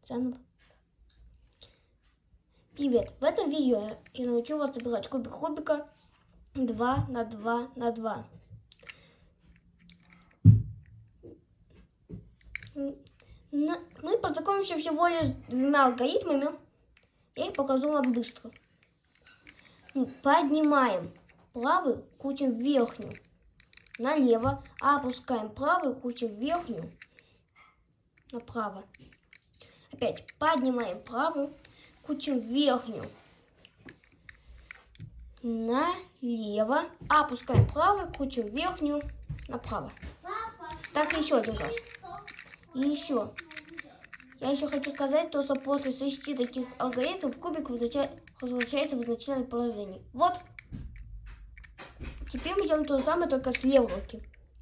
Заново. Привет! В этом видео я научу вас собирать кубик Рубика 2 на 2 на 2. Мы познакомимся всего лишь с двумя алгоритмами. Я их покажу вам быстро. Поднимаем правую, крутим верхнюю налево, а опускаем правую, крутим верхнюю направо. Опять поднимаем правую, крутим верхнюю налево, а опускаем правую, крутим верхнюю направо. Так еще один раз. И еще. Я еще хочу сказать, что после 6 таких алгоритмов кубик возвращается в изначальное положение. Вот. Теперь мы делаем то же самое, только с левой руки.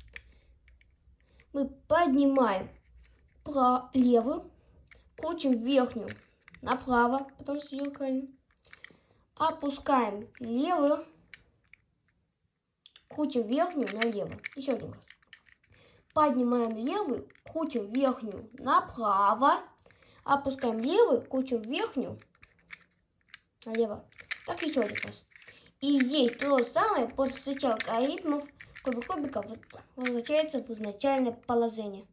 Мы поднимаем левую, крутим верхнюю направо, потом зеркально. Опускаем левую, крутим верхнюю налево. Еще один раз. Поднимаем левую, крутим верхнюю направо, опускаем левую, крутим верхнюю налево. Так еще один раз. И здесь то же самое, после 6 алгоритмов кубик Рубика возвращается в изначальное положение.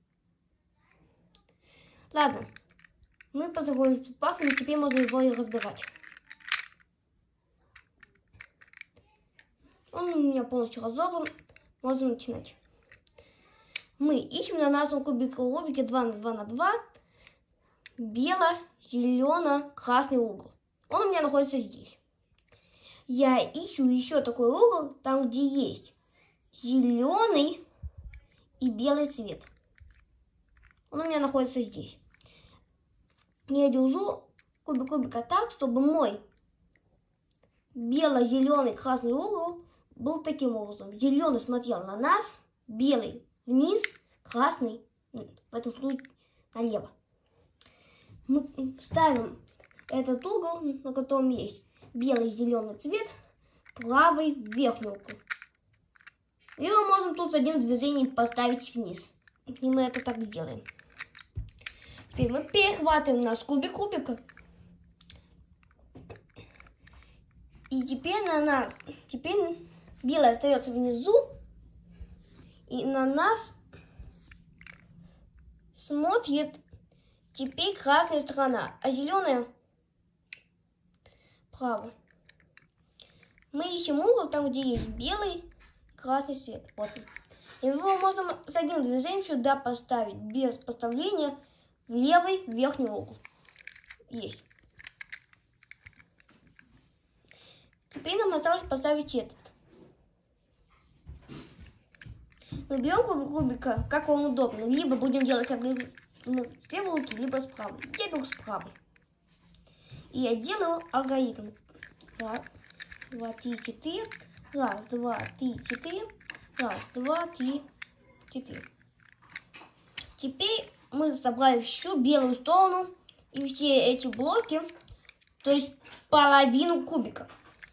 Ладно, мы познакомились с пафом, теперь можно его и разбирать. Он у меня полностью разобран, можно начинать. Мы ищем на нашем кубике Рубике 2 на 2 на 2 бело-зелено-красный угол. Он у меня находится здесь. Я ищу еще такой угол, там где есть зеленый и белый цвет. Он у меня находится здесь. Я держу кубик Рубика так, чтобы мой бело-зеленый красный угол был таким образом. Зеленый смотрел на нас, белый вниз, красный, в этом случае, налево. Мы ставим этот угол, на котором есть белый и зеленый цвет, правый в верхний угол. И мы можем тут с одним движением поставить вниз. И мы это так делаем. Теперь мы перехватываем наш кубик Рубика. И теперь белый остается внизу. И на нас смотрит теперь красная сторона, а зеленая право. Мы ищем угол там, где есть белый, красный цвет. Вот. И его можно с одним движением сюда поставить, без поставления в левый верхний угол. Есть. Теперь нам осталось поставить этот. Мы берем кубик Рубика, как вам удобно. Либо будем делать алгоритм с левой руки, либо с правой. Я беру с правой. И я делаю алгоритм. 1, 2, 3, 4. 1, 2, 3, 4. 1, 2, 3, 4. Теперь мы собрали всю белую сторону и все эти блоки, то есть половину кубика.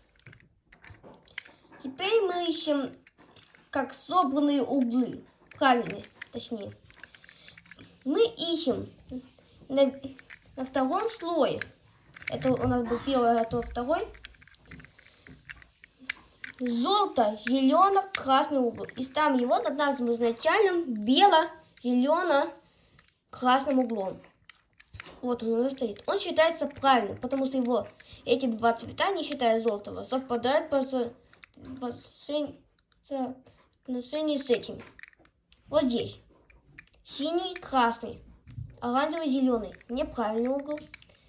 Теперь мы ищем как собранные углы, правильные, точнее. Мы ищем на втором слое, это у нас был первый, а то второй, желто-зелено-красный угол. И ставим его над нашим изначальным бело-зелено-красным углом. Вот он у нас стоит. Он считается правильным, потому что эти два цвета, не считая желтого, совпадают по отношению с этим. Вот здесь. Синий, красный, оранжевый, зеленый. Неправильный угол.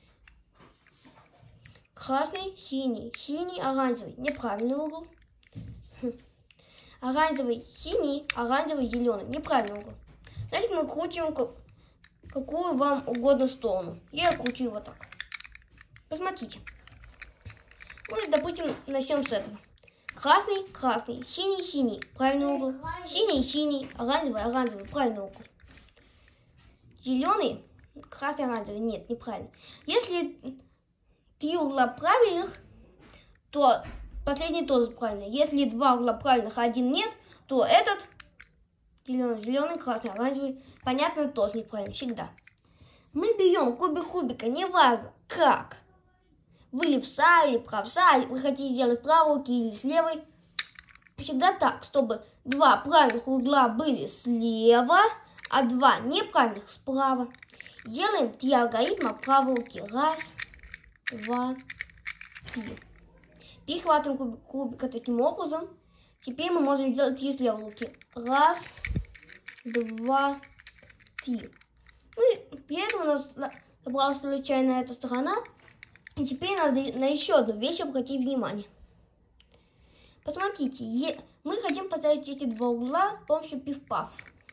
Красный, синий, синий, оранжевый. Неправильный угол. Оранжевый, синий, оранжевый, зеленый. Неправильный угол. Значит, мы крутим какую вам угодно сторону. Я кручу его так. Посмотрите. Мы, допустим, начнем с этого. Красный, красный, синий, синий, правильный угол. Синий, синий, оранжевый, оранжевый, правильный угол. Зеленый, красный, оранжевый, нет, неправильно. Если 3 угла правильных, то последний тоже правильный. Если 2 угла правильных, а 1 нет, то этот зеленый, зеленый, красный, оранжевый, понятно, тоже неправильно, всегда. Мы берем кубик кубика, неважно как. Вы левша или правша, вы хотите сделать правой руки или с левой. Всегда так, чтобы два правильных угла были слева, а два неправильных справа. Делаем 3 алгоритма правой руки. Раз, два, три. Перехватываем кубик кубика таким образом. Теперь мы можем делать 3 с левой руки. Раз, два, три. Ну и при этом у нас собралась случайно эта сторона. И теперь надо на еще одну вещь обратить внимание. Посмотрите, мы хотим поставить эти два угла с помощью пиф-паф.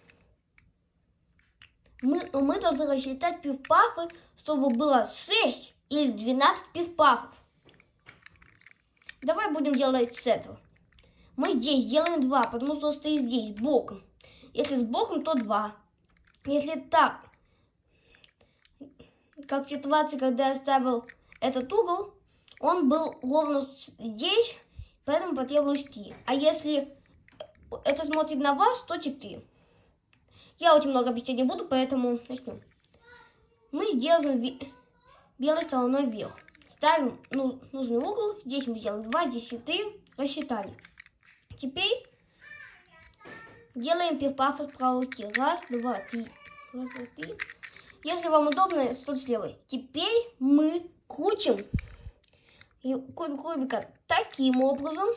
Мы должны рассчитать пиф-пафы, чтобы было 6 или 12 пиф-пафов. Давай будем делать с этого. Мы здесь делаем 2, потому что он стоит здесь, боком. Если с боком, то 2. Если так, как в ситуации, когда я ставил этот угол, он был ровно здесь, поэтому потребовалось 3. А если это смотрит на вас, то 4. Я очень много объяснять не буду, поэтому начнем. Мы сделаем белой стороной вверх. Ставим нужный угол. Здесь мы сделаем 2, здесь 4. Рассчитали. Теперь делаем пиф-паф с правой руки. Раз, два, три. Раз, два, три. Если вам удобно, то с левой. Теперь мы крутим кубик кубика таким образом,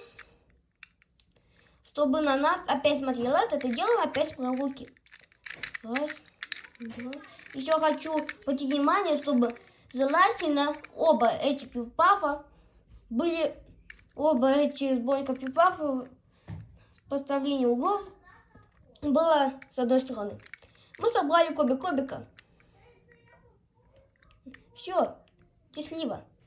чтобы на нас опять смотрело. Это делаем опять с правой руки. Раз, два. Еще хочу обратить внимание, чтобы желательно оба эти пиф-пафа были, оба эти сборника пиф-пафа, поставление углов было с одной стороны. Мы собрали кубик кубика. Все, счастливо.